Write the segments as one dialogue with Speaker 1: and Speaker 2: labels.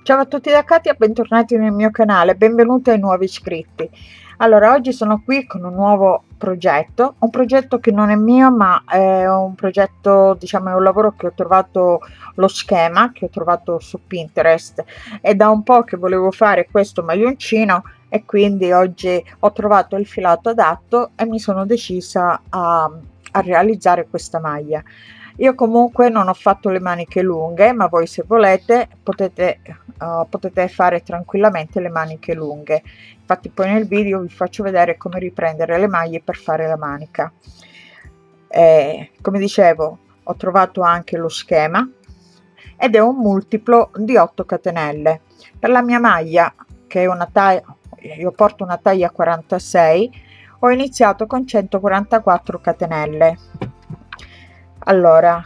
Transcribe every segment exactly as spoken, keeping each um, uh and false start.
Speaker 1: Ciao a tutti da Katia, bentornati nel mio canale, benvenuti ai nuovi iscritti. Allora, oggi sono qui con un nuovo progetto, un progetto che non è mio, ma è un progetto, diciamo, è un lavoro che ho trovato, lo schema che ho trovato su Pinterest. È da un po' che volevo fare questo maglioncino e quindi oggi ho trovato il filato adatto e mi sono decisa a, a realizzare questa maglia. Io comunque non ho fatto le maniche lunghe, ma voi se volete potete, uh, potete fare tranquillamente le maniche lunghe. Infatti poi nel video vi faccio vedere come riprendere le maglie per fare la manica. Eh, come dicevo, ho trovato anche lo schema ed è un multiplo di otto catenelle. Per la mia maglia, che è una taglia, io porto una taglia quarantasei, ho iniziato con centoquarantaquattro catenelle. Allora,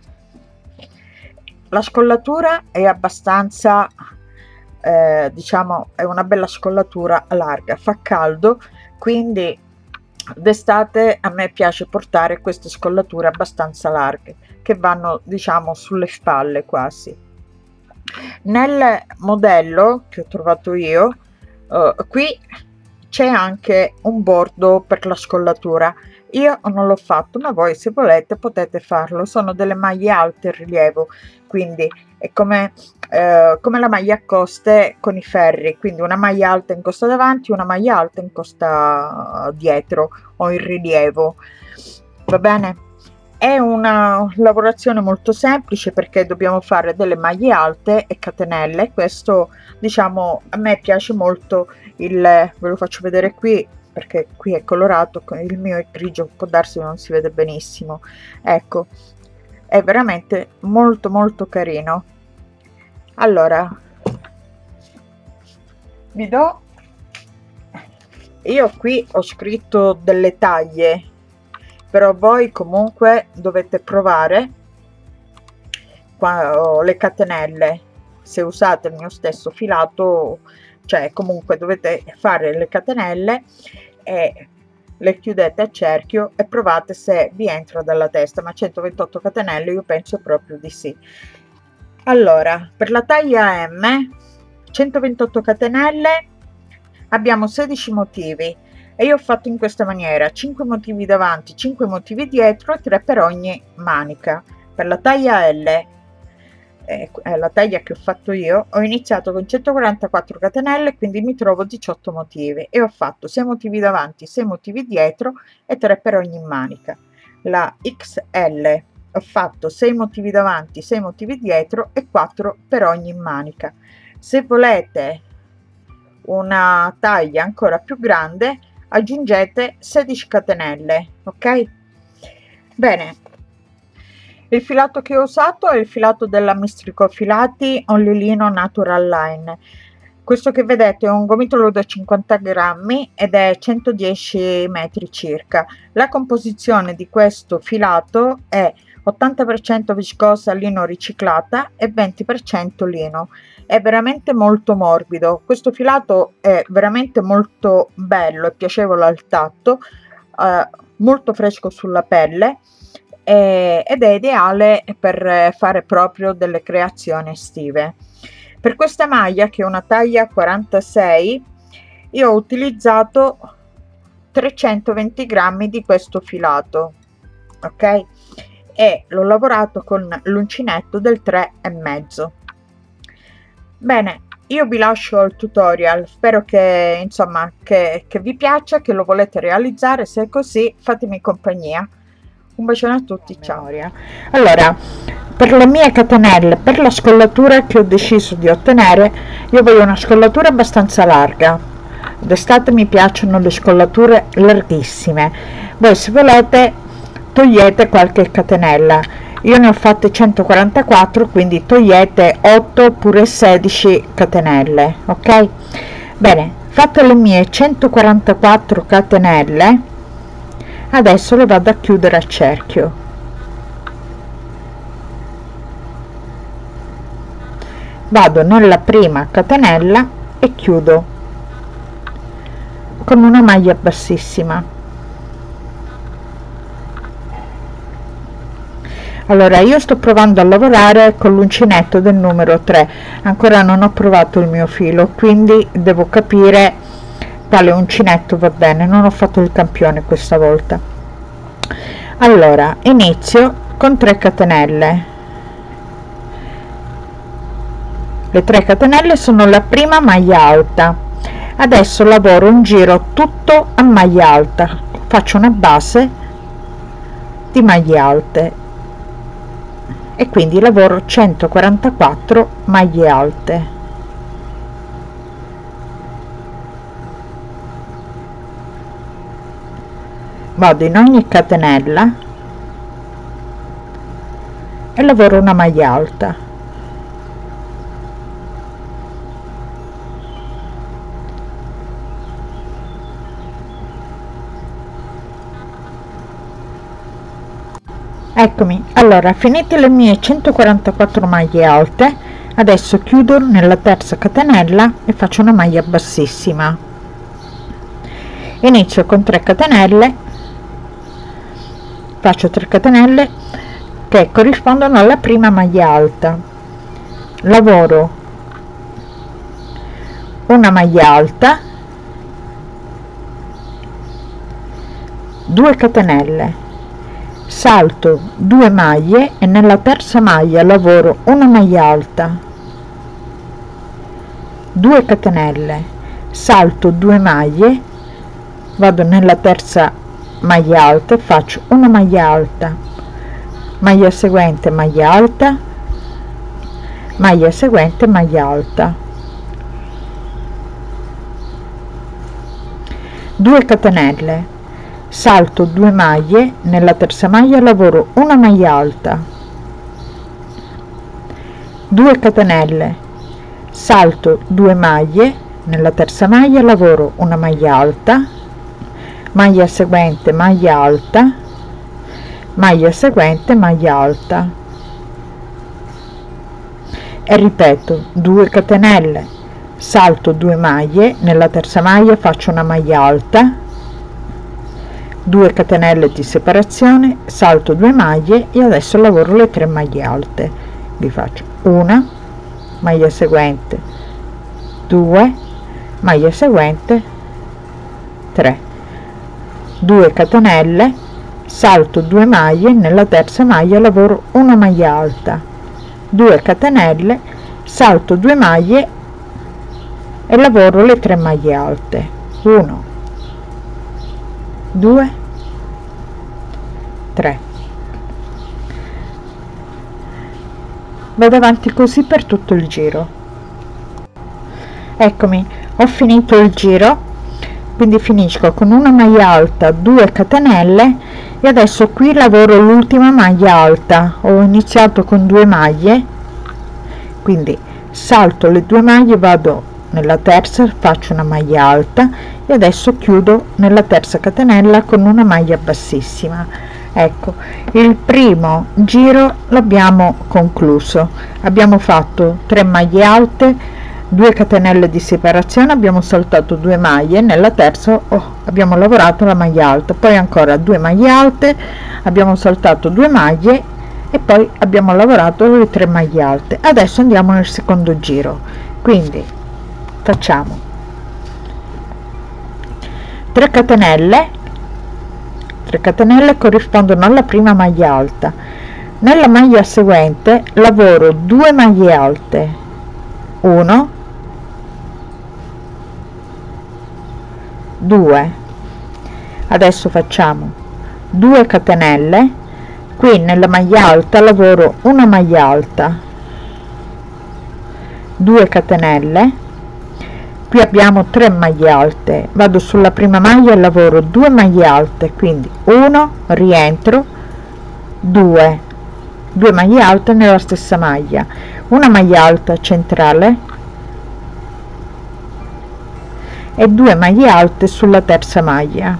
Speaker 1: la scollatura è abbastanza, eh, diciamo, è una bella scollatura larga, fa caldo, quindi d'estate a me piace portare queste scollature abbastanza larghe, che vanno, diciamo, sulle spalle quasi. Nel modello che ho trovato io, eh, qui c'è anche un bordo per la scollatura. Io non l'ho fatto, ma voi se volete potete farlo. Sono delle maglie alte in rilievo, quindi è come, eh, come la maglia a coste con i ferri, quindi una maglia alta in costa davanti, una maglia alta in costa dietro o in rilievo. Va bene? È una lavorazione molto semplice perché dobbiamo fare delle maglie alte e catenelle. Questo, diciamo, a me piace molto il, ve lo faccio vedere qui perché qui è colorato, il mio è grigio, può darsi che non si vede benissimo. Ecco, è veramente molto molto carino. Allora, vi do, io qui ho scritto delle taglie, però voi comunque dovete provare qua, le catenelle, se usate il mio stesso filato, cioè comunque dovete fare le catenelle e le chiudete a cerchio e provate se vi entra dalla testa, ma centoventotto catenelle io penso proprio di sì. Allora, per la taglia M, centoventotto catenelle, abbiamo sedici motivi e io ho fatto in questa maniera: cinque motivi davanti, cinque motivi dietro e tre per ogni manica. Per la taglia L, è la taglia che ho fatto io, ho iniziato con centoquarantaquattro catenelle, quindi mi trovo diciotto motivi e ho fatto sei motivi davanti, sei motivi dietro e tre per ogni manica. La X L, ho fatto sei motivi davanti, sei motivi dietro e quattro per ogni manica. Se volete una taglia ancora più grande aggiungete sedici catenelle. Ok, bene. Il filato che ho usato è il filato della Mistrico Filati Only Lino Natural Line. Questo che vedete è un gomitolo da cinquanta grammi ed è centodieci metri circa. La composizione di questo filato è ottanta per cento viscosa lino riciclata e venti per cento lino. È veramente molto morbido. Questo filato è veramente molto bello e piacevole al tatto, eh, molto fresco sulla pelle, ed è ideale per fare proprio delle creazioni estive. Per questa maglia, che è una taglia quarantasei, io ho utilizzato trecentoventi grammi di questo filato, ok, e l'ho lavorato con l'uncinetto del tre e mezzo. Bene, io vi lascio al tutorial, spero che insomma che, che vi piaccia, che lo volete realizzare. Se è così, fatemi compagnia. Un bacione a tutti, ciao. Allora, per le mie catenelle, per la scollatura che ho deciso di ottenere, io voglio una scollatura abbastanza larga. D'estate mi piacciono le scollature larghissime. Voi se volete togliete qualche catenella. Io ne ho fatte centoquarantaquattro, quindi togliete otto oppure sedici catenelle. Ok, bene, fatte le mie centoquarantaquattro catenelle, adesso le vado a chiudere a cerchio. Vado nella prima catenella e chiudo con una maglia bassissima. Allora, io sto provando a lavorare con l'uncinetto del numero tre, ancora non ho provato il mio filo, quindi devo capire quale uncinetto va bene. Non ho fatto il campione questa volta. Allora, inizio con tre catenelle. Le tre catenelle sono la prima maglia alta. Adesso lavoro un giro tutto a maglia alta, faccio una base di maglie alte e quindi lavoro centoquarantaquattro maglie alte. Vado in ogni catenella e lavoro una maglia alta. Eccomi, allora, finite le mie centoquarantaquattro maglie alte, adesso chiudo nella terza catenella e faccio una maglia bassissima. Inizio con tre catenelle, faccio tre catenelle che corrispondono alla prima maglia alta, lavoro una maglia alta, due catenelle, salto due maglie e nella terza maglia lavoro una maglia alta, due catenelle, salto due maglie, vado nella terza maglia alta e faccio una maglia alta, maglia seguente maglia alta, maglia seguente maglia alta, due catenelle, salto due maglie, nella terza maglia lavoro una maglia alta, due catenelle, salto due maglie, nella terza maglia lavoro una maglia alta, maglia seguente maglia alta, maglia seguente maglia alta e ripeto due catenelle, salto due maglie, nella terza maglia faccio una maglia alta, due catenelle di separazione, salto due maglie e adesso lavoro le tre maglie alte. Vi faccio una maglia seguente, due maglia seguente, tre, due catenelle, salto due maglie, nella terza maglia lavoro una maglia alta, due catenelle, salto due maglie e lavoro le tre maglie alte, uno, due, tre. Vado avanti così per tutto il giro. Eccomi, ho finito il giro, quindi finisco con una maglia alta, due catenelle e adesso qui lavoro l'ultima maglia alta. Ho iniziato con due maglie, quindi salto le due maglie, vado nella terza, faccio una maglia alta e adesso chiudo nella terza catenella con una maglia bassissima. Ecco, il primo giro l'abbiamo concluso, abbiamo fatto tre maglie alte, due catenelle di separazione, abbiamo saltato due maglie, nella terza oh, abbiamo lavorato la maglia alta, poi ancora due maglie alte, abbiamo saltato due maglie e poi abbiamo lavorato le tre maglie alte. Adesso andiamo nel secondo giro, quindi facciamo tre catenelle, tre catenelle corrispondono alla prima maglia alta, nella maglia seguente lavoro due maglie alte, uno, due, adesso facciamo due catenelle, qui nella maglia alta lavoro una maglia alta, due catenelle, qui abbiamo tre maglie alte, vado sulla prima maglia e lavoro due maglie alte, quindi uno, rientro, due, due maglie alte nella stessa maglia, una maglia alta centrale e due maglie alte sulla terza maglia,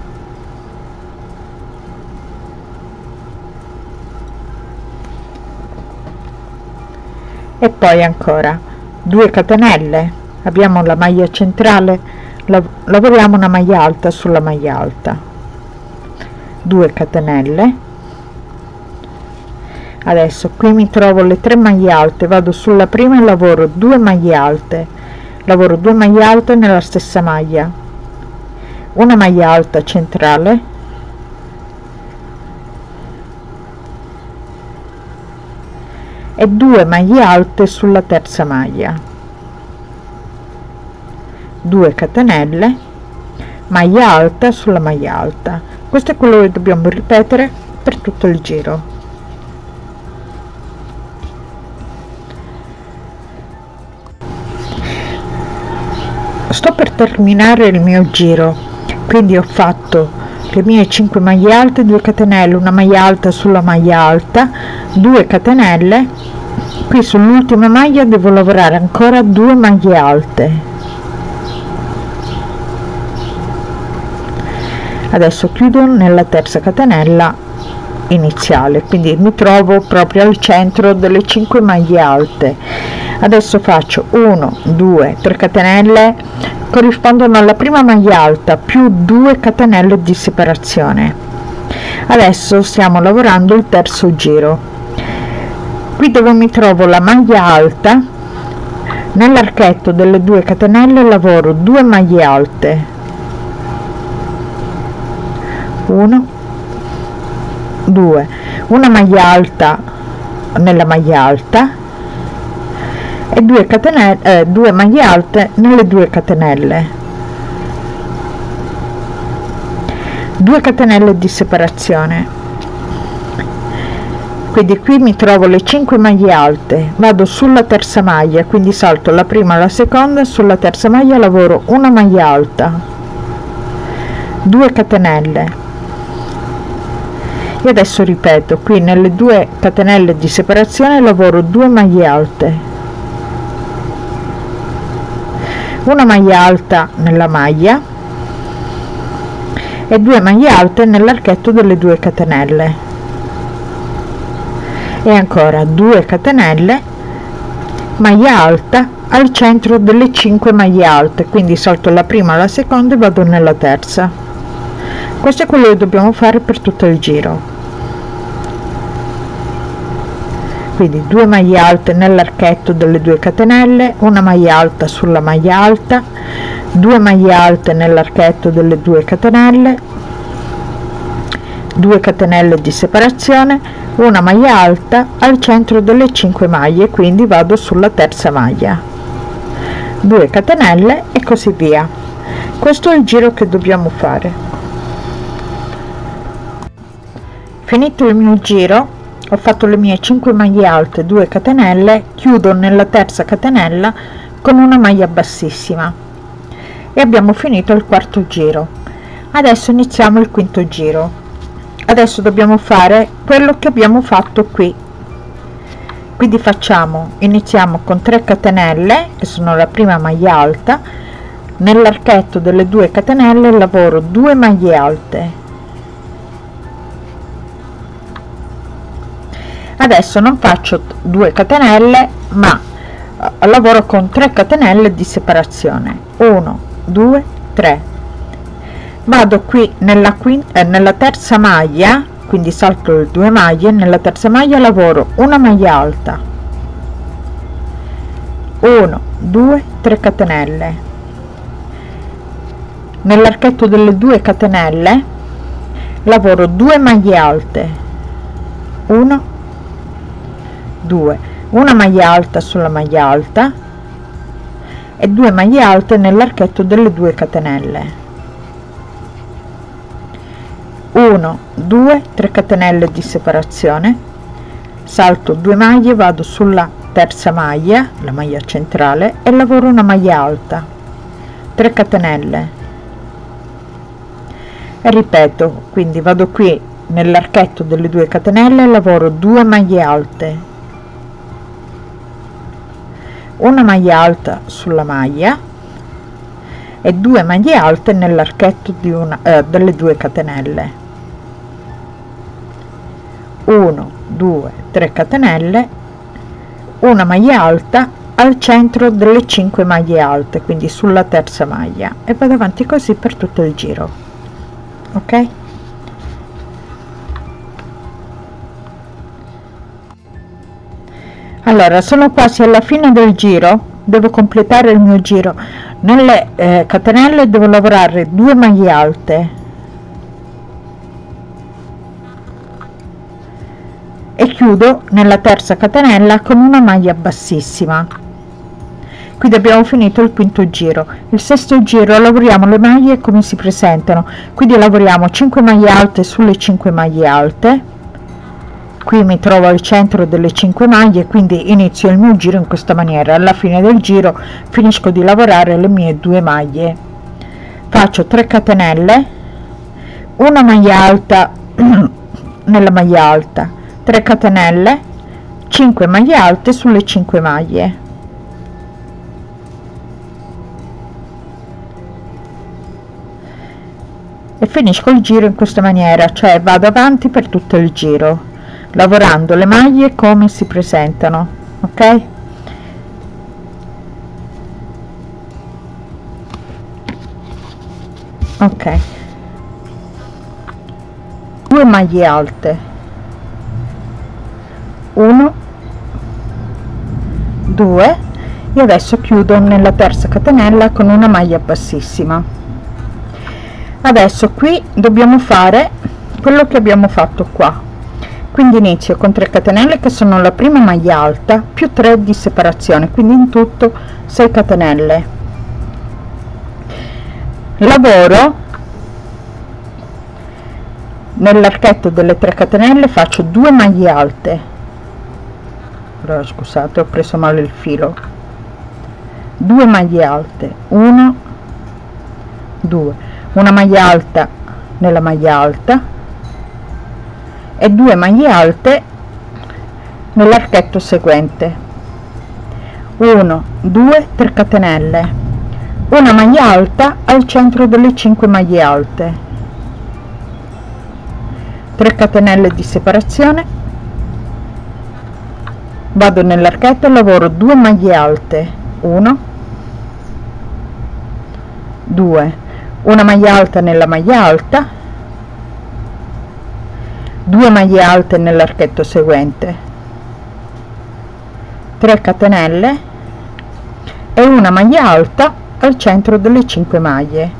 Speaker 1: e poi ancora due catenelle, abbiamo la maglia centrale, lav lavoriamo una maglia alta sulla maglia alta, due catenelle, Adesso qui mi trovo le tre maglie alte, vado sulla prima e lavoro due maglie alte, lavoro due maglie alte nella stessa maglia, una maglia alta centrale, e due maglie alte sulla terza maglia, due catenelle, maglia alta sulla maglia alta. Questo è quello che dobbiamo ripetere per tutto il giro. Sto per terminare il mio giro, quindi ho fatto le mie cinque maglie alte, due catenelle, una maglia alta sulla maglia alta, due catenelle. Qui sull'ultima maglia devo lavorare ancora due maglie alte. Adesso chiudo nella terza catenella iniziale, quindi mi trovo proprio al centro delle cinque maglie alte. Adesso faccio uno, due, tre catenelle, corrispondono alla prima maglia alta più due catenelle di separazione. Adesso stiamo lavorando il terzo giro. Qui dove mi trovo la maglia alta, nell'archetto delle due catenelle lavoro due maglie alte, uno, due, una maglia alta nella maglia alta e due catenelle, eh, due maglie alte nelle due catenelle, due catenelle di separazione. Quindi qui mi trovo le cinque maglie alte, vado sulla terza maglia, quindi salto la prima e la seconda, sulla terza maglia lavoro una maglia alta, due catenelle, e adesso ripeto, qui nelle due catenelle di separazione lavoro due maglie alte, una maglia alta nella maglia e due maglie alte nell'archetto delle due catenelle, e ancora due catenelle, maglia alta al centro delle cinque maglie alte, quindi salto la prima, la seconda e vado nella terza. Questo è quello che dobbiamo fare per tutto il giro. Quindi due maglie alte nell'archetto delle due catenelle, una maglia alta sulla maglia alta, due maglie alte nell'archetto delle due catenelle, due catenelle di separazione, una maglia alta al centro delle cinque maglie, quindi vado sulla terza maglia, due catenelle e così via. Questo è il giro che dobbiamo fare. Finito il mio giro, ho fatto le mie cinque maglie alte, due catenelle, chiudo nella terza catenella con una maglia bassissima e abbiamo finito il quarto giro. Adesso iniziamo il quinto giro. Adesso dobbiamo fare quello che abbiamo fatto qui, quindi facciamo, iniziamo con tre catenelle che sono la prima maglia alta, nell'archetto delle due catenelle lavoro due maglie alte. Adesso non faccio due catenelle ma eh, lavoro con tre catenelle di separazione, uno, due, tre. Vado qui nella quinta, eh, nella terza maglia, quindi salto le due maglie, nella terza maglia lavoro una maglia alta, uno, due, tre catenelle, nell'archetto delle due catenelle lavoro due maglie alte, uno, due, una maglia alta sulla maglia alta e due maglie alte nell'archetto delle due catenelle, uno, due, tre catenelle di separazione, salto due maglie, vado sulla terza maglia, la maglia centrale, e lavoro una maglia alta, tre catenelle e ripeto, quindi vado qui nell'archetto delle due catenelle, lavoro due maglie alte, una maglia alta sulla maglia e due maglie alte nell'archetto di una eh, delle due catenelle, uno, due, tre catenelle, una maglia alta al centro delle cinque maglie alte, quindi sulla terza maglia, e vado avanti così per tutto il giro. Ok, Allora, sono quasi alla fine del giro, devo completare il mio giro. Nelle eh, catenelle devo lavorare due maglie alte e chiudo nella terza catenella con una maglia bassissima. Quindi abbiamo finito il quinto giro. Il sesto giro lavoriamo le maglie come si presentano, quindi lavoriamo cinque maglie alte sulle cinque maglie alte. Qui mi trovo al centro delle cinque maglie, quindi inizio il mio giro in questa maniera. Alla fine del giro finisco di lavorare le mie due maglie, faccio tre catenelle, una maglia alta nella maglia alta, tre catenelle, cinque maglie alte sulle cinque maglie, e finisco il giro in questa maniera, cioè vado avanti per tutto il giro lavorando le maglie come si presentano. Ok, ok, due maglie alte, uno, due, e adesso chiudo nella terza catenella con una maglia bassissima. Adesso qui dobbiamo fare quello che abbiamo fatto qua, quindi inizio con tre catenelle che sono la prima maglia alta più tre di separazione, quindi in tutto sei catenelle. Lavoro nell'archetto delle tre catenelle, faccio due maglie alte. Allora, scusate, ho preso male il filo. Due maglie alte, uno, due, una maglia alta nella maglia alta e due maglie alte nell'archetto seguente, uno, due, tre catenelle, una maglia alta al centro delle cinque maglie alte, tre catenelle di separazione, vado nell'archetto e lavoro due maglie alte, uno, due, una maglia alta nella maglia alta, due maglie alte nell'archetto seguente, tre catenelle e una maglia alta al centro delle cinque maglie,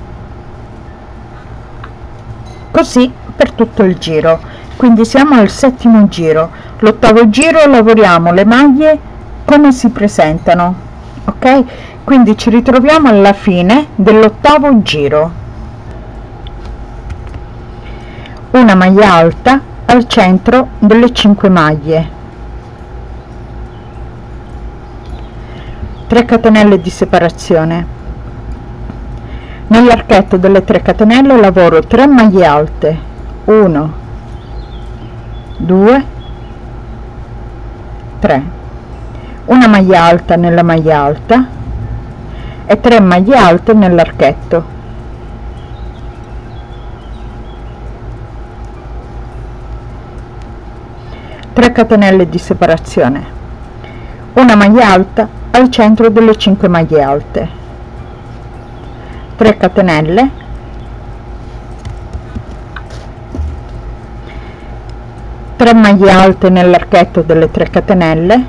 Speaker 1: così per tutto il giro. Quindi siamo al settimo giro. L'ottavo giro lavoriamo le maglie come si presentano. Ok, quindi ci ritroviamo alla fine dell'ottavo giro. Una maglia alta al centro delle cinque maglie, tre catenelle di separazione, nell'archetto delle tre catenelle lavoro tre maglie alte, uno, due, tre, una maglia alta nella maglia alta e tre maglie alte nell'archetto, tre catenelle di separazione, una maglia alta al centro delle cinque maglie alte, tre catenelle, tre maglie alte nell'archetto delle tre catenelle,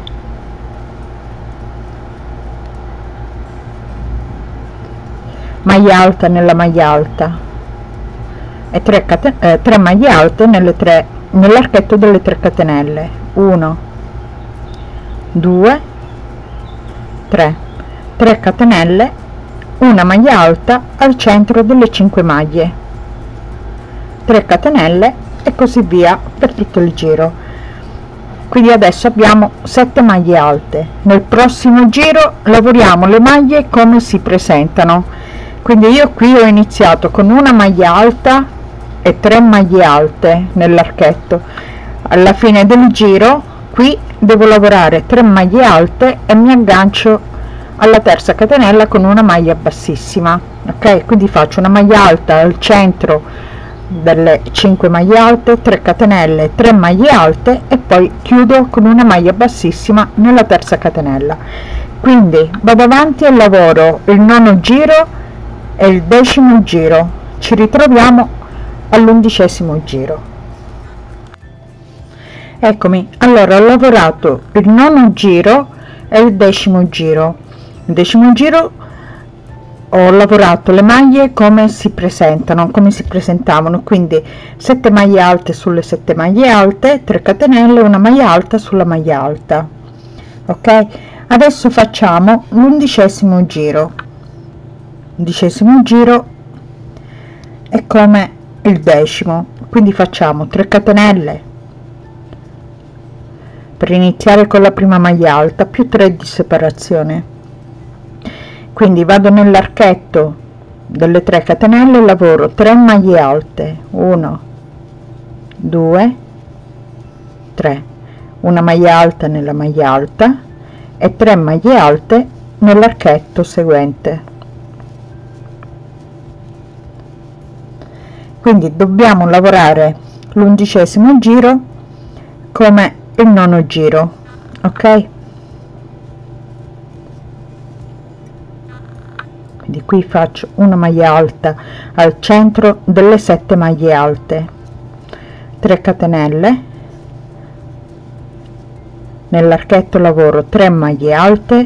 Speaker 1: maglia alta nella maglia alta e tre, eh, tre maglie alte nelle tre nell'archetto delle tre catenelle, uno, due, tre, tre catenelle, una maglia alta al centro delle cinque maglie, tre catenelle e così via per tutto il giro. Quindi adesso abbiamo sette maglie alte. Nel prossimo giro lavoriamo le maglie come si presentano. Quindi io qui ho iniziato con una maglia alta e tre maglie alte nell'archetto. Alla fine del giro qui devo lavorare tre maglie alte e mi aggancio alla terza catenella con una maglia bassissima. Ok, quindi faccio una maglia alta al centro delle cinque maglie alte, tre catenelle, tre maglie alte e poi chiudo con una maglia bassissima nella terza catenella. Quindi vado avanti e lavoro il nono giro e il decimo giro. Ci ritroviamo all'undicesimo giro. Eccomi, allora ho lavorato il nono giro e il decimo giro. Il decimo giro ho lavorato le maglie come si presentano, come si presentavano, quindi sette maglie alte sulle sette maglie alte, tre catenelle, una maglia alta sulla maglia alta. Ok, adesso facciamo l'undicesimo giro. Undicesimo giro è come il decimo, quindi facciamo tre catenelle per iniziare con la prima maglia alta più tre di separazione, quindi vado nell'archetto delle tre catenelle e lavoro tre maglie alte, uno due tre, una maglia alta nella maglia alta e tre maglie alte nell'archetto seguente. Quindi dobbiamo lavorare l'undicesimo giro come il nono giro, ok? Quindi qui faccio una maglia alta al centro delle sette maglie alte, tre catenelle, nell'archetto lavoro tre maglie alte,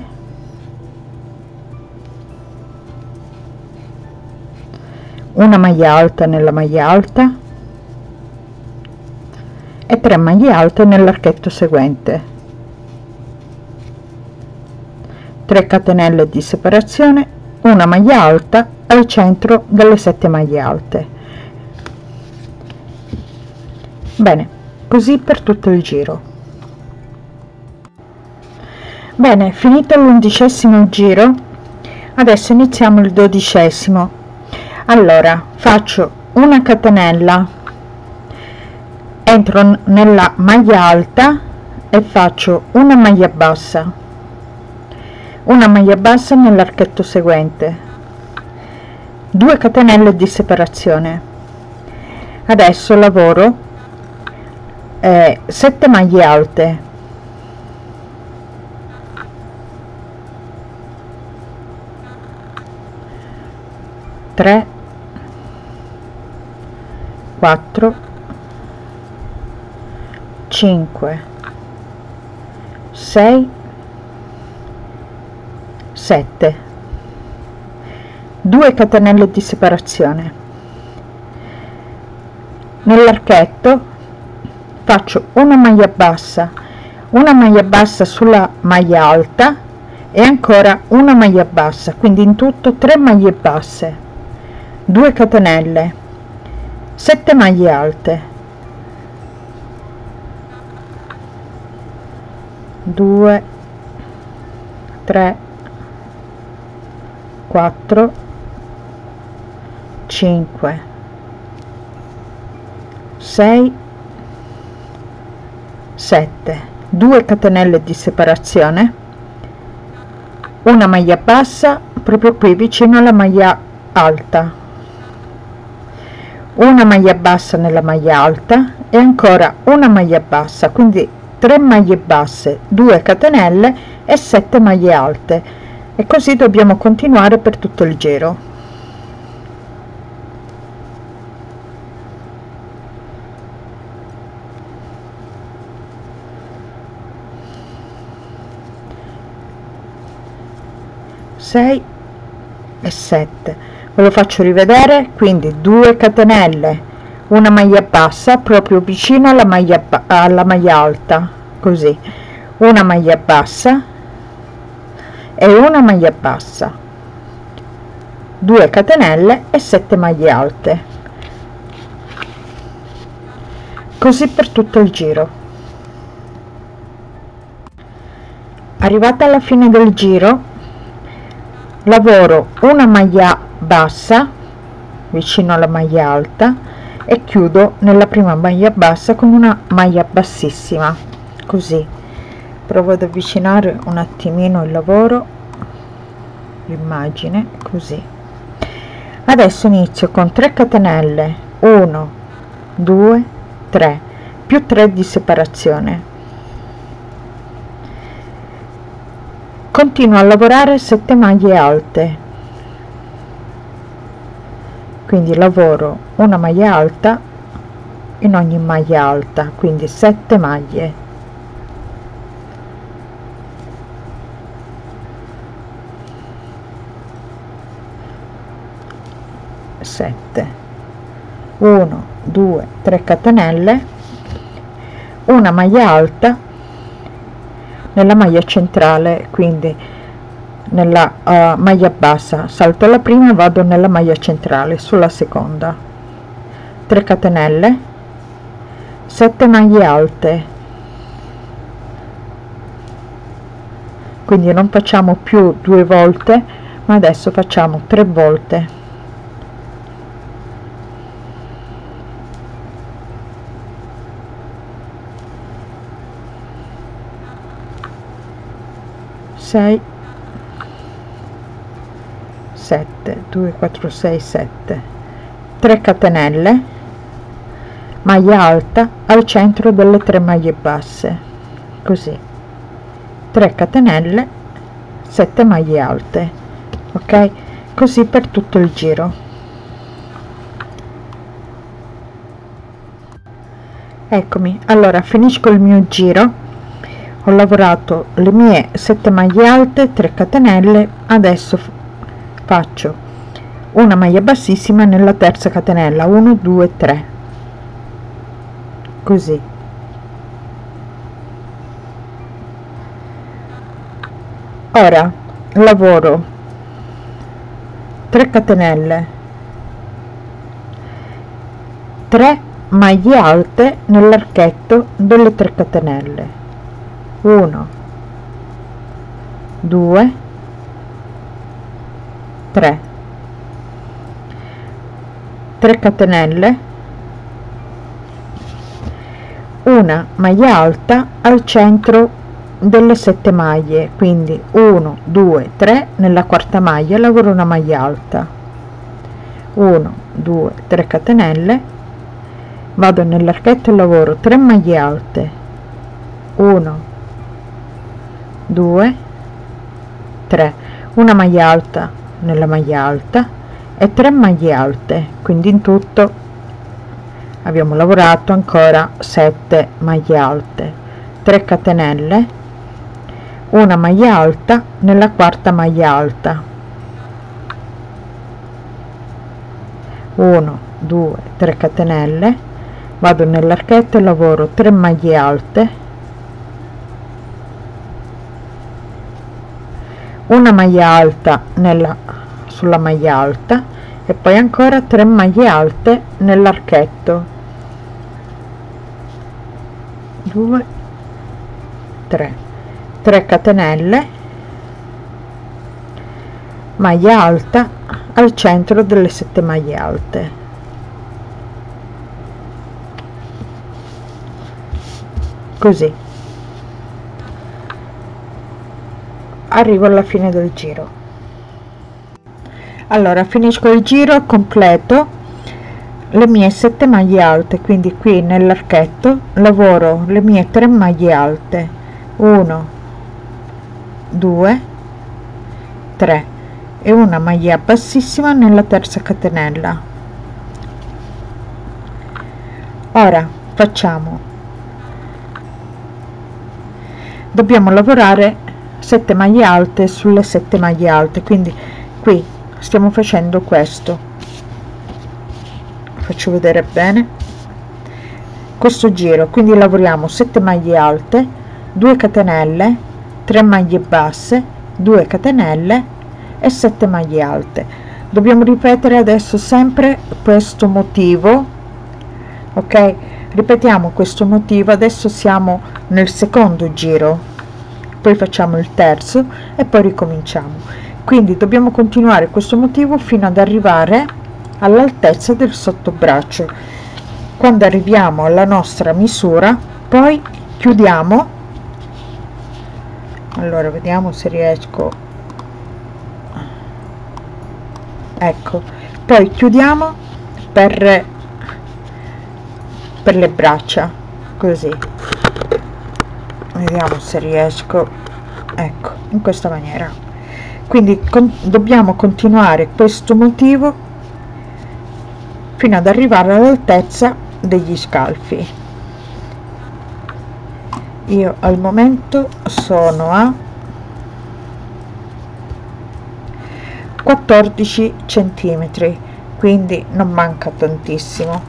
Speaker 1: una maglia alta nella maglia alta e tre maglie alte nell'archetto seguente, tre catenelle di separazione, una maglia alta al centro delle sette maglie alte. Bene, così per tutto il giro. Bene, finito l'undicesimo giro, adesso iniziamo il dodicesimo. Allora faccio una catenella, entro nella maglia alta e faccio una maglia bassa, una maglia bassa nell'archetto seguente, due catenelle di separazione. Adesso lavoro eh, sette maglie alte, tre quattro cinque sei sette, due catenelle di separazione. Nell'archetto faccio una maglia bassa, una maglia bassa sulla maglia alta e ancora una maglia bassa, quindi in tutto tre maglie basse, due catenelle, sette maglie alte, due tre quattro cinque sei sette, due catenelle di separazione, una maglia bassa proprio qui vicino alla maglia alta, una maglia bassa nella maglia alta e ancora una maglia bassa, quindi tre maglie basse, due catenelle e sette maglie alte, e così dobbiamo continuare per tutto il giro. sei e sette, ve lo faccio rivedere, quindi due catenelle, una maglia bassa proprio vicino alla maglia alla maglia alta, così una maglia bassa e una maglia bassa, due catenelle e sette maglie alte, così per tutto il giro. Arrivata alla fine del giro lavoro una maglia bassa vicino alla maglia alta e chiudo nella prima maglia bassa con una maglia bassissima, così. Provo ad avvicinare un attimino il lavoro, l'immagine, così. Adesso inizio con tre catenelle, uno due tre più tre di separazione, continuo a lavorare sette maglie alte, quindi lavoro una maglia alta in ogni maglia alta, quindi sette maglie, sette, uno due tre catenelle, una maglia alta nella maglia centrale, quindi nella uh, maglia bassa, salto la prima e vado nella maglia centrale sulla seconda, tre catenelle, sette maglie alte, quindi non facciamo più due volte, ma adesso facciamo tre volte, sei, sette, due, quattro, sei, sette, tre catenelle, maglia alta al centro delle tre maglie basse, così, tre catenelle, sette maglie alte, ok, così per tutto il giro. Eccomi, allora finisco il mio giro, ho lavorato le mie sette maglie alte, tre catenelle, adesso faccio una maglia bassissima nella terza catenella, uno due tre, così, ora lavoro tre catenelle, tre maglie alte nell'archetto delle tre catenelle, uno due tre, tre catenelle, una maglia alta al centro delle sette maglie, quindi uno due tre, nella quarta maglia lavoro una maglia alta, uno due tre catenelle, vado nell'archetto e lavoro tre maglie alte, uno due tre, una maglia alta nella maglia alta e tre maglie alte, quindi in tutto abbiamo lavorato ancora sette maglie alte, tre catenelle, una maglia alta nella quarta maglia alta, uno due tre catenelle, vado nell'archetto e lavoro tre maglie alte, una maglia alta nella sulla maglia alta e poi ancora tre maglie alte nell'archetto, due tre, tre catenelle, maglia alta al centro delle sette maglie alte, così arrivo alla fine del giro. Allora finisco il giro, completo le mie sette maglie alte, quindi qui nell'archetto lavoro le mie tre maglie alte, uno due tre e una maglia bassissima nella terza catenella. Ora facciamo, dobbiamo lavorare sette maglie alte sulle sette maglie alte, quindi qui stiamo facendo questo, faccio vedere bene questo giro, quindi lavoriamo sette maglie alte, due catenelle, tre maglie basse, due catenelle e sette maglie alte. Dobbiamo ripetere adesso sempre questo motivo, ok, ripetiamo questo motivo, adesso siamo nel secondo giro, poi facciamo il terzo e poi ricominciamo, quindi dobbiamo continuare questo motivo fino ad arrivare all'altezza del sottobraccio. Quando arriviamo alla nostra misura poi chiudiamo, allora vediamo se riesco, ecco, poi chiudiamo per per le braccia, così, vediamo se riesco, ecco, in questa maniera. Quindi con, dobbiamo continuare questo motivo fino ad arrivare all'altezza degli scalfi. Io al momento sono a quattordici centimetri, quindi non manca tantissimo.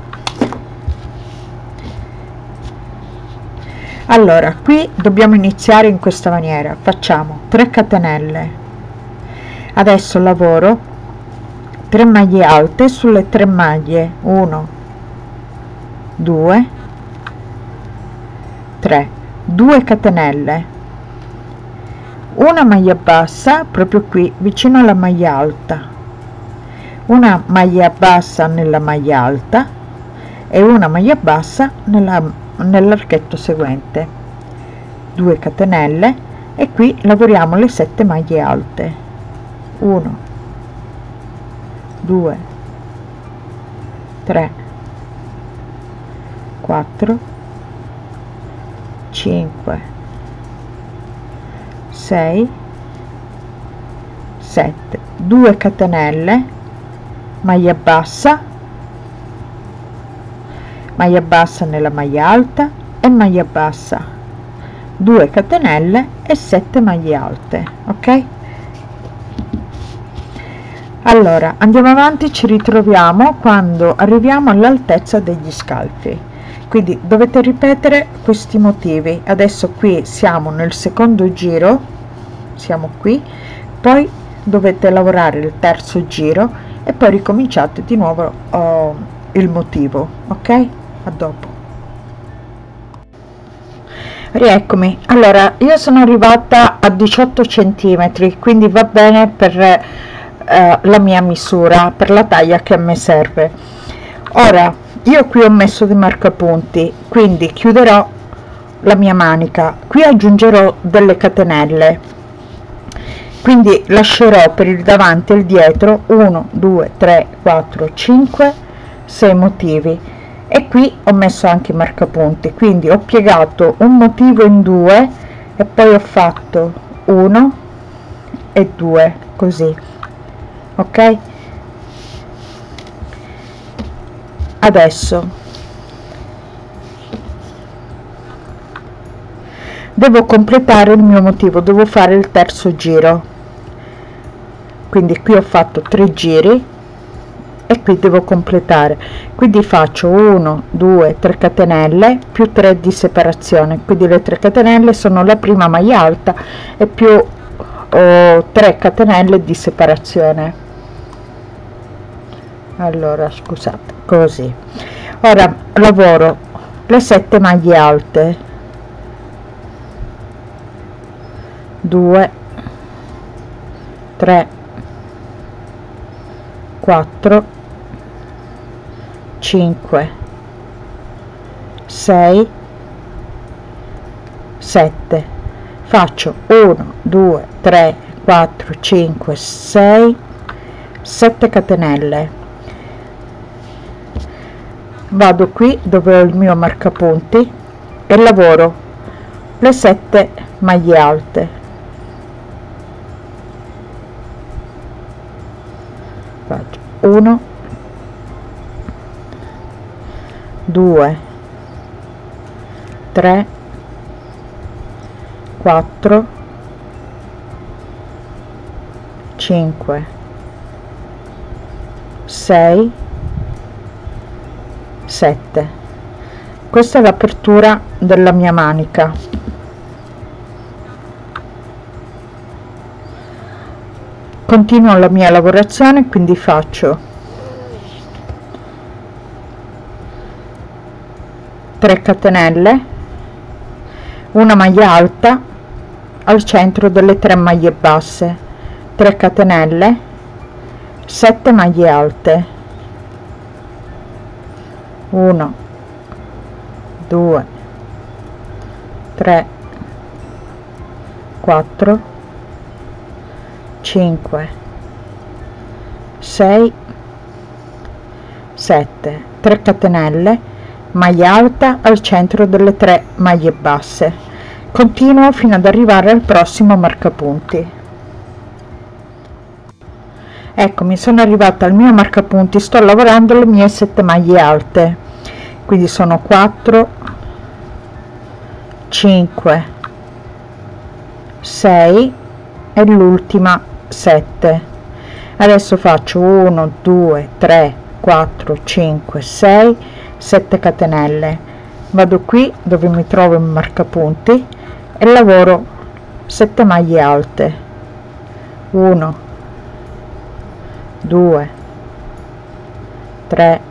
Speaker 1: Allora, qui dobbiamo iniziare in questa maniera: facciamo tre catenelle, adesso lavoro tre maglie alte sulle tre maglie, uno due tre, due catenelle, una maglia bassa proprio qui vicino alla maglia alta, una maglia bassa nella maglia alta e una maglia bassa nella nell'archetto seguente, due catenelle, e qui lavoriamo le sette maglie alte, uno due tre quattro cinque sei sette, due catenelle, maglia bassa, maglia bassa nella maglia alta e maglia bassa, due catenelle e sette maglie alte. Ok, allora andiamo avanti, ci ritroviamo quando arriviamo all'altezza degli scalfi, quindi dovete ripetere questi motivi. Adesso qui siamo nel secondo giro, siamo qui, poi dovete lavorare il terzo giro e poi ricominciate di nuovo oh, il motivo. Ok, a dopo. Rieccomi. Allora, io sono arrivata a diciotto centimetri, quindi va bene per eh, la mia misura, per la taglia che a me serve. Ora io qui ho messo dei marcapunti, quindi chiuderò la mia manica, qui aggiungerò delle catenelle, quindi lascerò per il davanti e il dietro uno due tre quattro cinque sei motivi, e qui ho messo anche i marcapunti, quindi ho piegato un motivo in due e poi ho fatto uno e due, così. Ok, adesso devo completare il mio motivo, devo fare il terzo giro, quindi qui ho fatto tre giri e qui devo completare, quindi faccio uno due tre catenelle più tre di separazione, quindi le tre catenelle sono la prima maglia alta e più oh, tre catenelle di separazione. Allora scusate, così. Ora lavoro le sette maglie alte, due tre quattro cinque sei sette, faccio uno due tre quattro cinque sei sette catenelle, vado qui dove ho il mio marcapunti e lavoro le sette maglie alte, faccio uno due tre quattro cinque sei sette. Questa è l'apertura della mia manica. Continuo la mia lavorazione, quindi faccio tre catenelle, una maglia alta al centro delle tre maglie basse, tre catenelle, sette maglie alte, uno due tre quattro cinque sei sette, tre catenelle, maglia alta al centro delle tre maglie basse, continuo fino ad arrivare al prossimo marcapunti. Eccomi, sono arrivata al mio marcapunti, sto lavorando le mie sette maglie alte, quindi sono quattro, cinque, sei e l'ultima sette. Adesso faccio uno, due, tre, quattro, cinque, sei, sette catenelle, vado qui dove mi trovo in marcapunti e lavoro sette maglie alte, uno, due, tre,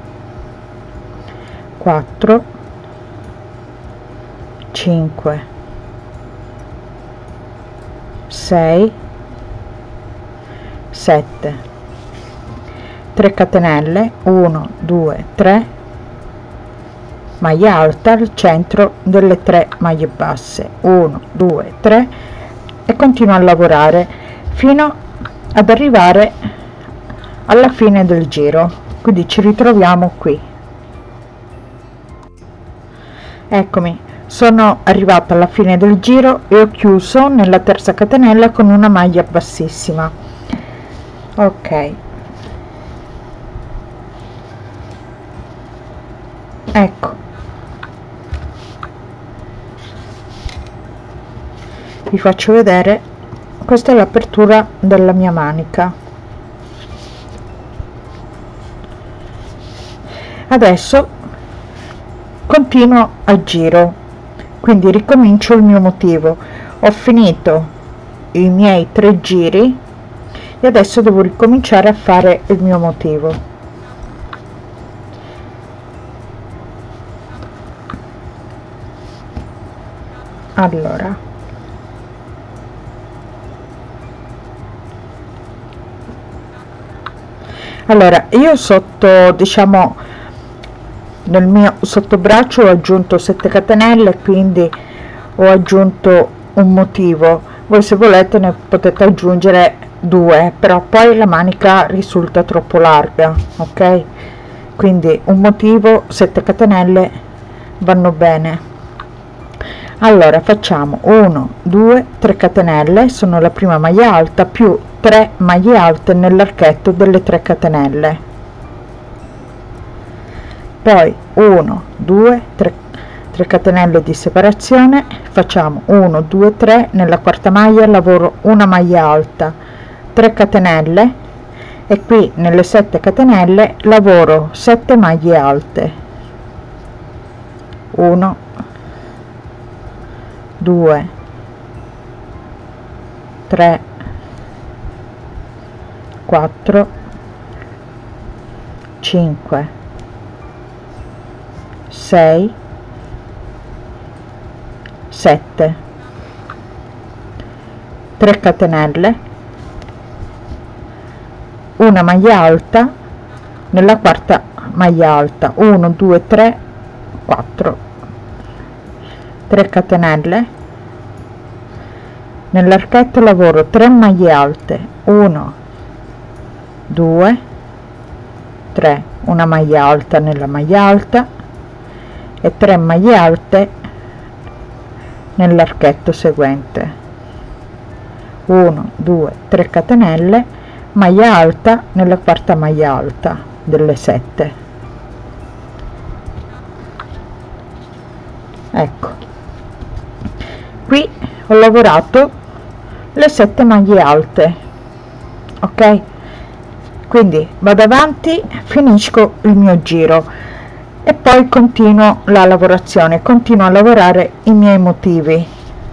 Speaker 1: quattro, cinque, sei, sette, tre catenelle, uno, due, tre, maglia alta al centro delle tre maglie basse, uno, due, tre, e continuo a lavorare fino ad arrivare alla fine del giro. Quindi ci ritroviamo qui. Eccomi, sono arrivata alla fine del giro e ho chiuso nella terza catenella con una maglia bassissima. Ok, ecco, vi faccio vedere, questa è l'apertura della mia manica. Adesso continuo a giro, quindi ricomincio il mio motivo. Ho finito i miei tre giri e adesso devo ricominciare a fare il mio motivo. Allora, allora io sotto, diciamo, nel mio sottobraccio ho aggiunto sette catenelle, quindi ho aggiunto un motivo. Voi se volete ne potete aggiungere due, però poi la manica risulta troppo larga, ok? Quindi un motivo, sette catenelle vanno bene. Allora facciamo uno, due, tre catenelle, sono la prima maglia alta, più tre maglie alte nell'archetto delle tre catenelle, poi uno, due, tre, tre catenelle di separazione, facciamo uno, due, tre, nella quarta maglia lavoro una maglia alta, tre catenelle, e qui nelle sette catenelle lavoro sette maglie alte, uno, due, tre, quattro, cinque, sei, sette, tre catenelle, una maglia alta nella quarta maglia alta, uno, due, tre, quattro, tre catenelle, nell'archetto lavoro tre maglie alte, uno, due, tre, una maglia alta nella maglia alta e tre maglie alte nell'archetto seguente, uno, due, tre catenelle, maglia alta nella quarta maglia alta delle sette. Ecco, qui ho lavorato le sette maglie alte, ok? Quindi vado avanti, finisco il mio giro e poi continuo la lavorazione, continuo a lavorare i miei motivi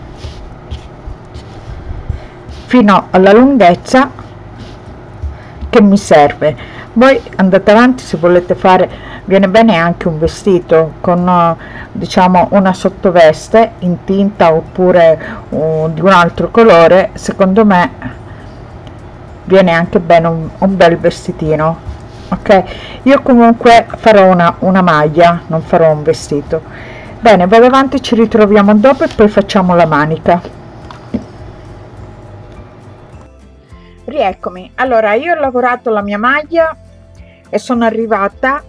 Speaker 1: fino alla lunghezza che mi serve. Voi andate avanti, se volete fare, viene bene anche un vestito con, diciamo, una sottoveste in tinta oppure uh, di un altro colore, secondo me viene anche bene un, un bel vestitino, ok? Io comunque farò una, una maglia, non farò un vestito. Bene, vado avanti, ci ritroviamo dopo e poi facciamo la manica. Rieccomi. Allora, io ho lavorato la mia maglia e sono arrivata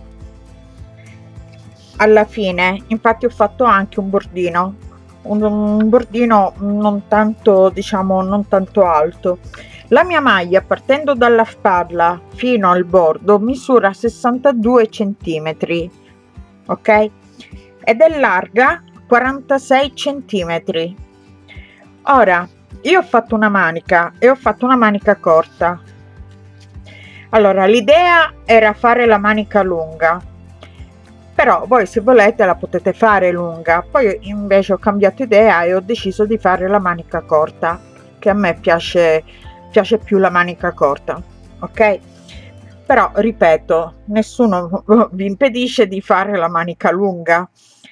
Speaker 1: alla fine, infatti ho fatto anche un bordino, un, un bordino non tanto, diciamo, non tanto alto. La mia maglia, partendo dalla spalla fino al bordo, misura sessantadue centimetri, ok, ed è larga quarantasei centimetri. Ora io ho fatto una manica e ho fatto una manica corta. Allora l'idea era fare la manica lunga, però voi se volete la potete fare lunga. Poi invece ho cambiato idea e ho deciso di fare la manica corta, che a me piace piace più la manica corta, ok. Però ripeto, nessuno vi impedisce di fare la manica lunga.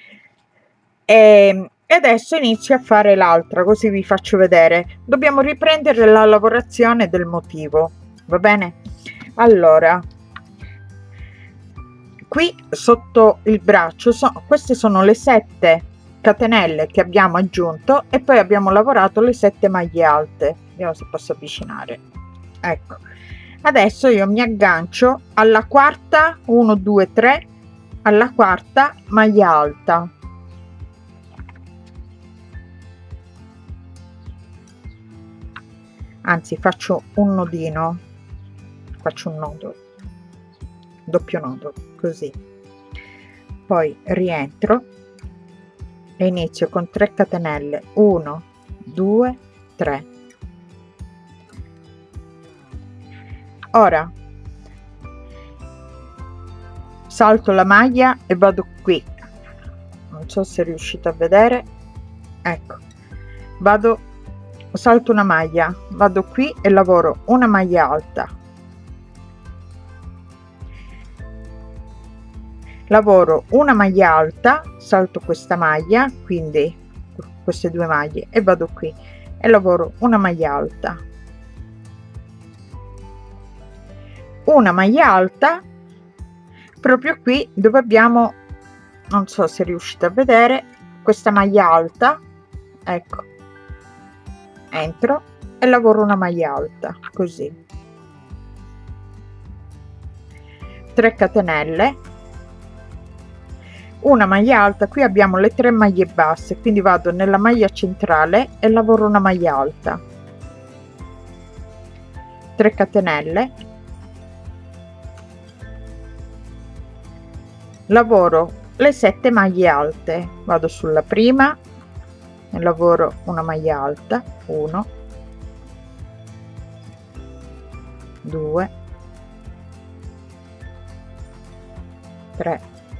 Speaker 1: E adesso inizio a fare l'altra, così vi faccio vedere. Dobbiamo riprendere la lavorazione del motivo, va bene? Allora, qui sotto il braccio, so, queste sono le sette catenelle che abbiamo aggiunto e poi abbiamo lavorato le sette maglie alte. Vediamo se posso avvicinare. Ecco, adesso io mi aggancio alla quarta, uno due tre, alla quarta maglia alta. Anzi, faccio un nodino, faccio un nodo, doppio nodo, così. Poi rientro e inizio con tre catenelle, uno due tre. Ora salto la maglia e vado qui, non so se riuscite a vedere, ecco, vado, salto una maglia, vado qui e lavoro una maglia alta, lavoro una maglia alta, salto questa maglia, quindi queste due maglie, e vado qui e lavoro una maglia alta, una maglia alta proprio qui dove abbiamo, non so se riuscite a vedere, questa maglia alta, ecco, entro e lavoro una maglia alta, così, tre catenelle, una maglia alta. Qui abbiamo le tre maglie basse, quindi vado nella maglia centrale e lavoro una maglia alta, tre catenelle, lavoro le sette maglie alte, vado sulla prima e lavoro una maglia alta, uno due tre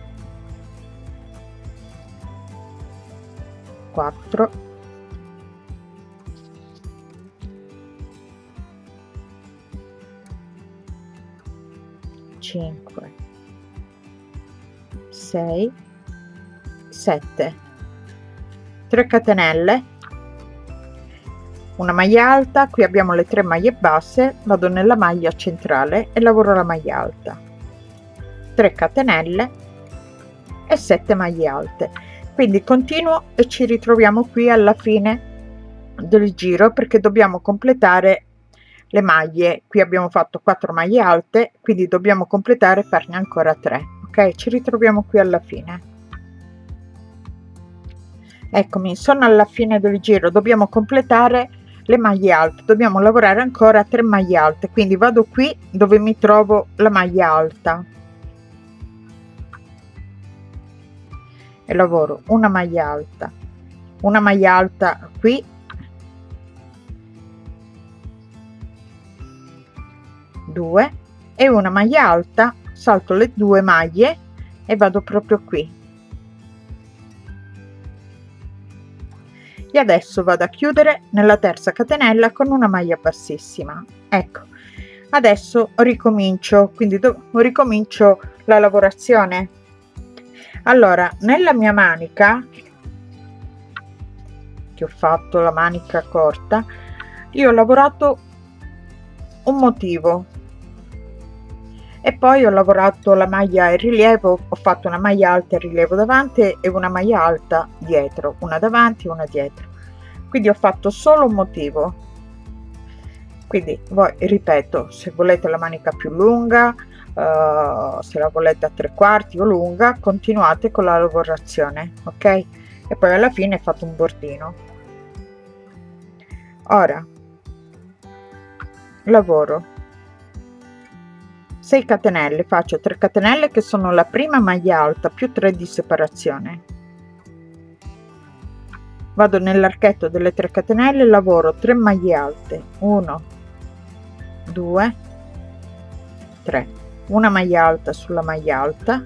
Speaker 1: quattro cinque sei sette, tre catenelle, una maglia alta. Qui abbiamo le tre maglie basse, vado nella maglia centrale e lavoro la maglia alta, tre catenelle e sette maglie alte. Quindi continuo e ci ritroviamo qui alla fine del giro, perché dobbiamo completare le maglie. Qui abbiamo fatto quattro maglie alte, quindi dobbiamo completare e farne ancora tre. Ok, ci ritroviamo qui alla fine. Eccomi, sono alla fine del giro, dobbiamo completare le maglie alte, dobbiamo lavorare ancora tre maglie alte, quindi vado qui dove mi trovo la maglia alta e lavoro una maglia alta, una maglia alta qui, due, e una maglia alta, salto le due maglie e vado proprio qui. E adesso vado a chiudere nella terza catenella con una maglia bassissima. Ecco, adesso ricomincio, quindi ricomincio la lavorazione. Allora, nella mia manica che ho fatto, la manica corta, io ho lavorato un motivo e poi ho lavorato la maglia in rilievo, ho fatto una maglia alta in rilievo davanti e una maglia alta dietro, una davanti e una dietro, quindi ho fatto solo un motivo. Quindi voi, ripeto, se volete la manica più lunga, uh, se la volete a tre quarti o lunga, continuate con la lavorazione, ok, e poi alla fine fate un bordino. Ora lavoro sei catenelle, faccio tre catenelle che sono la prima maglia alta più tre di separazione, vado nell'archetto delle tre catenelle, lavoro tre maglie alte, uno due tre, una maglia alta sulla maglia alta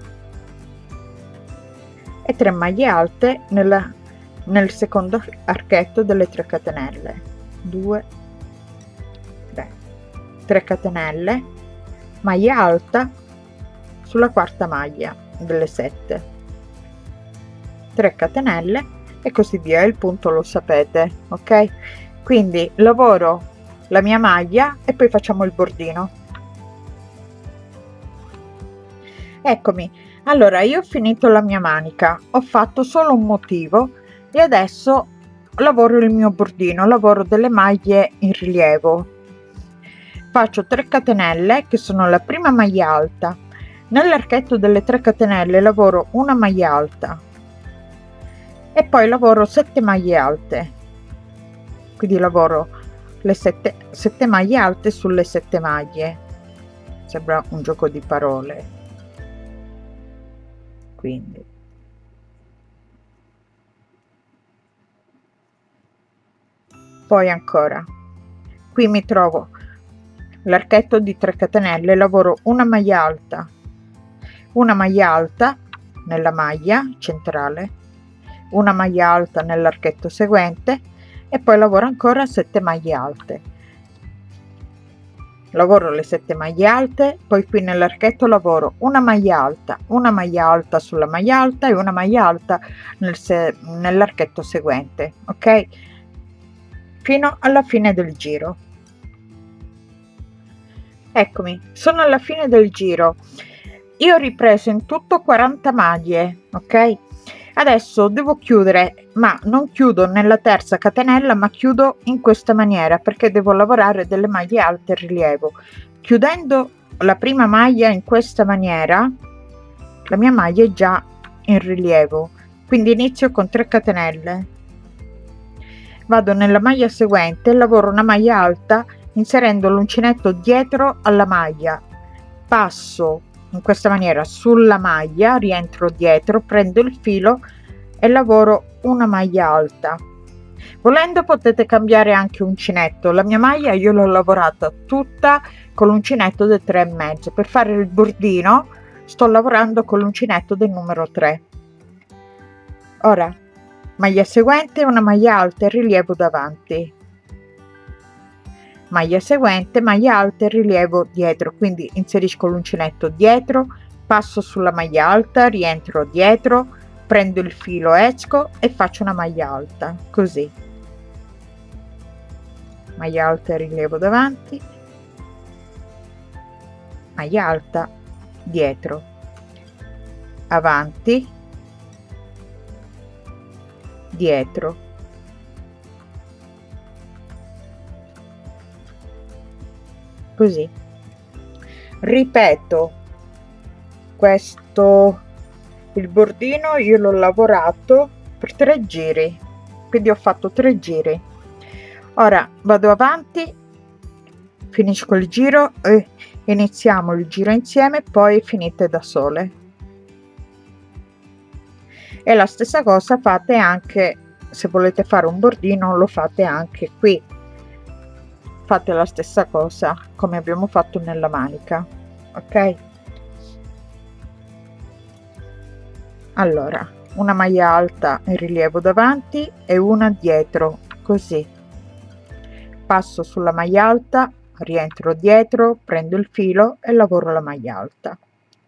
Speaker 1: e tre maglie alte nella, nel secondo archetto delle tre catenelle, due tre, tre catenelle, maglia alta sulla quarta maglia delle sette, tre catenelle e così via. Il punto lo sapete, ok? Quindi lavoro la mia maglia e poi facciamo il bordino. Eccomi, allora io ho finito la mia manica, ho fatto solo un motivo e adesso lavoro il mio bordino, lavoro delle maglie in rilievo, faccio tre catenelle che sono la prima maglia alta, nell'archetto delle tre catenelle lavoro una maglia alta e poi lavoro sette maglie alte, quindi lavoro le sette, sette maglie alte sulle sette maglie, sembra un gioco di parole, quindi poi ancora qui mi trovo l'archetto di tre catenelle, lavoro una maglia alta, una maglia alta nella maglia centrale, una maglia alta nell'archetto seguente e poi lavoro ancora sette maglie alte, lavoro le sette maglie alte, poi qui nell'archetto lavoro una maglia alta, una maglia alta sulla maglia alta e una maglia alta nel se nell'archetto seguente, ok, fino alla fine del giro. Eccomi, sono alla fine del giro, io ho ripreso in tutto quaranta maglie, ok. Adesso devo chiudere, ma non chiudo nella terza catenella, ma chiudo in questa maniera perché devo lavorare delle maglie alte in rilievo. Chiudendo la prima maglia in questa maniera, la mia maglia è già in rilievo, quindi inizio con tre catenelle, vado nella maglia seguente, lavoro una maglia alta inserendo l'uncinetto dietro alla maglia, passo in questa maniera sulla maglia, rientro dietro, prendo il filo e lavoro una maglia alta. Volendo potete cambiare anche uncinetto, la mia maglia io l'ho lavorata tutta con l'uncinetto del tre e mezzo, per fare il bordino sto lavorando con l'uncinetto del numero tre. Ora maglia seguente, una maglia alta e rilievo davanti, maglia seguente, maglia alta e rilievo dietro, quindi inserisco l'uncinetto dietro, passo sulla maglia alta, rientro dietro, prendo il filo, esco e faccio una maglia alta, così, maglia alta e rilievo davanti, maglia alta dietro, avanti, dietro, così. Ripeto questo, il bordino io l'ho lavorato per tre giri, quindi ho fatto tre giri. Ora vado avanti, finisco il giro e iniziamo il giro insieme, poi finite da sole. E la stessa cosa fate anche se volete fare un bordino, lo fate anche qui, fate la stessa cosa come abbiamo fatto nella manica, ok. Allora una maglia alta in rilievo davanti e una dietro, così, passo sulla maglia alta, rientro dietro, prendo il filo e lavoro la maglia alta.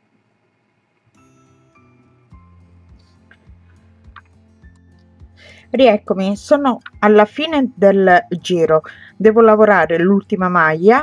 Speaker 1: Rieccomi, sono alla fine del giro, devo lavorare l'ultima maglia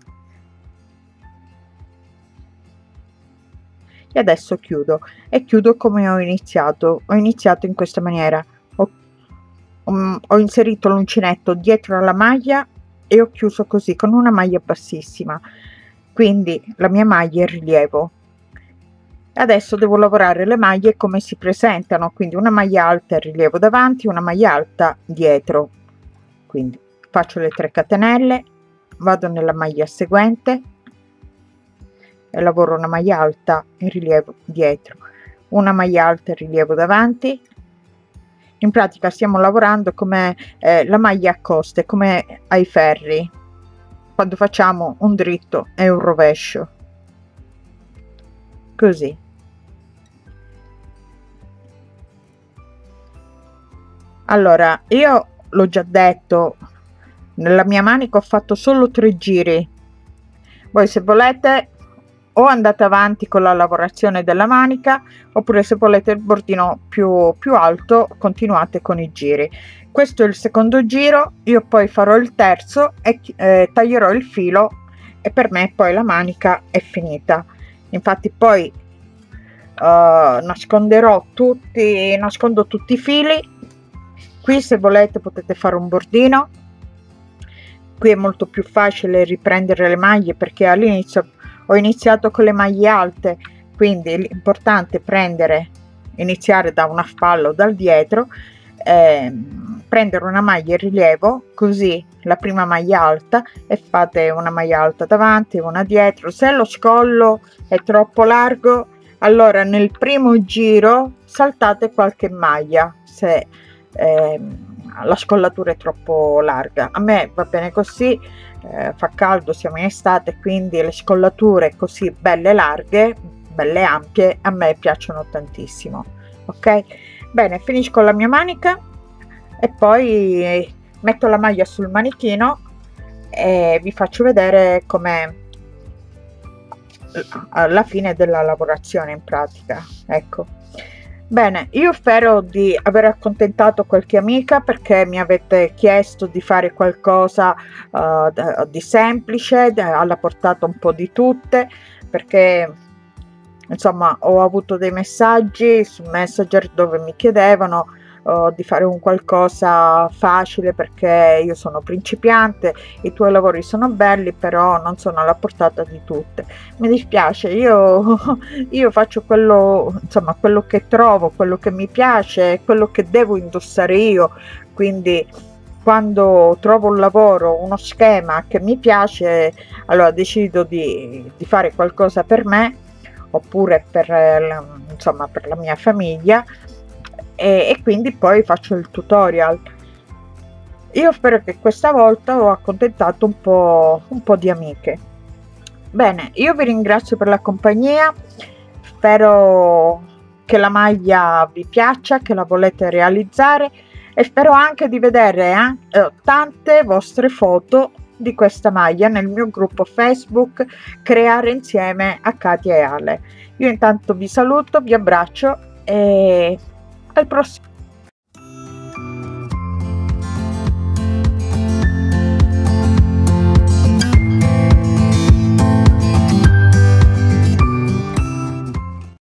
Speaker 1: e adesso chiudo e chiudo come ho iniziato. Ho iniziato in questa maniera, ho, um, ho inserito l'uncinetto dietro alla maglia e ho chiuso così con una maglia bassissima, quindi la mia maglia è in rilievo. Adesso devo lavorare le maglie come si presentano, quindi una maglia alta in rilievo davanti, una maglia alta dietro, quindi faccio le tre catenelle, vado nella maglia seguente, e lavoro una maglia alta in rilievo dietro, una maglia alta in rilievo davanti. In pratica stiamo lavorando come eh, la maglia a coste, come ai ferri, quando facciamo un dritto e un rovescio, così. Allora, io l'ho già detto, nella mia manica ho fatto solo tre giri. Voi se volete o andate avanti con la lavorazione della manica, oppure se volete il bordino più più alto continuate con i giri. Questo è il secondo giro, io poi farò il terzo e eh, taglierò il filo, e per me poi la manica è finita. Infatti poi uh, nasconderò tutti nascondo tutti i fili. Qui se volete potete fare un bordino. Qui è molto più facile riprendere le maglie, perché all'inizio ho iniziato con le maglie alte, quindi l'importante è prendere iniziare da una spalla o dal dietro, eh, prendere una maglia in rilievo, così la prima maglia alta, e fate una maglia alta davanti, una dietro. Se lo scollo è troppo largo, allora nel primo giro saltate qualche maglia, se eh, la scollatura è troppo larga. A me va bene così, eh, fa caldo, siamo in estate, quindi le scollature così belle larghe, belle ampie, a me piacciono tantissimo. Ok, bene, finisco la mia manica e poi metto la maglia sul manichino e vi faccio vedere com'è alla fine della lavorazione in pratica. Ecco. Bene, io spero di aver accontentato qualche amica, perché mi avete chiesto di fare qualcosa uh, di semplice, alla portata un po' di tutte, perché insomma ho avuto dei messaggi su Messenger dove mi chiedevano uh, di fare un qualcosa facile, perché io sono principiante, i tuoi lavori sono belli però non sono alla portata di tutte. Mi dispiace, io, io faccio quello, insomma, quello che trovo, quello che mi piace, quello che devo indossare io, quindi quando trovo un lavoro, uno schema che mi piace, allora decido di, di fare qualcosa per me, oppure per la, insomma, per la mia famiglia, e, e quindi poi faccio il tutorial. Io spero che questa volta ho accontentato un po', un po' di amiche. Bene, io vi ringrazio per la compagnia, spero che la maglia vi piaccia, che la volete realizzare, e spero anche di vedere eh, tante vostre foto di questa maglia nel mio gruppo Facebook Creare Insieme a Katia e Ale. Io intanto vi saluto, vi abbraccio e al prossimo.